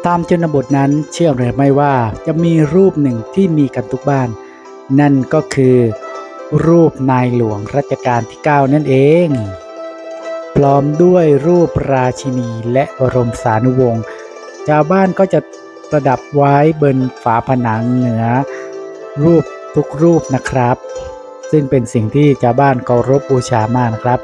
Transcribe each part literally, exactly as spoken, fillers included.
ตามชนบทนั้นเชื่อหรือไม่ว่าจะมีรูปหนึ่งที่มีกันทุกบ้านนั่นก็คือรูปนายหลวงรัชกาลที่เก้านั่นเองพร้อมด้วยรูปราชินีและบรมสานุวงศ์ชาวบ้านก็จะประดับไว้บนฝาผนังเหนือรูปทุกรูปนะครับซึ่งเป็นสิ่งที่ชาวบ้านเคารพบูชามากนะครับ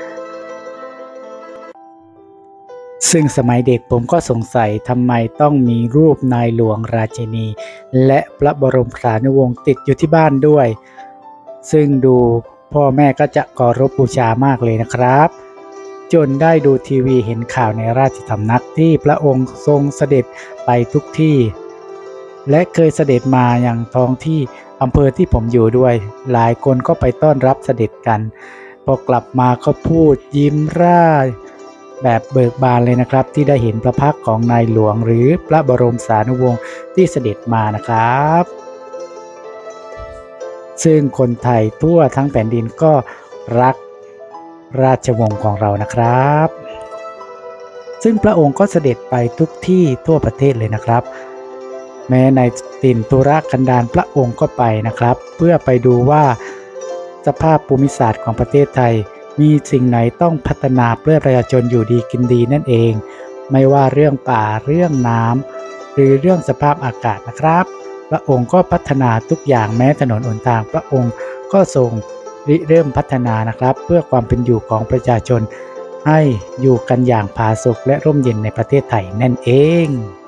ซึ่งสมัยเด็กผมก็สงสัยทำไมต้องมีรูปนายหลวงราชินีและพระบรมสานุวงศ์ติดอยู่ที่บ้านด้วยซึ่งดูพ่อแม่ก็จะเคารพบูชามากเลยนะครับจนได้ดูทีวีเห็นข่าวในราชสำนักที่พระองค์ทรงเสด็จไปทุกที่และเคยเสด็จมาอย่างท้องที่อำเภอที่ผมอยู่ด้วยหลายคนก็ไปต้อนรับเสด็จกันพอกลับมาก็พูดยิ้มร่าแบบเบิกบานเลยนะครับที่ได้เห็นพระพักตร์ของนายหลวงหรือพระบรมสานุวงศ์ที่เสด็จมานะครับซึ่งคนไทยทั่วทั้งแผ่นดินก็รักราชวงศ์ของเรานะครับซึ่งพระองค์ก็เสด็จไปทุกที่ทั่วประเทศเลยนะครับแม้ในถิ่นทุรกันดารพระองค์ก็ไปนะครับเพื่อไปดูว่าสภาพภูมิศาสตร์ของประเทศไทยมีสิ่งไหนต้องพัฒนาเพื่อประชาชนอยู่ดีกินดีนั่นเองไม่ว่าเรื่องป่าเรื่องน้ำหรือเรื่องสภาพอากาศนะครับพระองค์ก็พัฒนาทุกอย่างแม้ถนนหนทางพระองค์ก็ทรงริเริ่มพัฒนานะครับเพื่อความเป็นอยู่ของประชาชนให้อยู่กันอย่างผาสุกและร่มเย็นในประเทศไทยนั่นเอง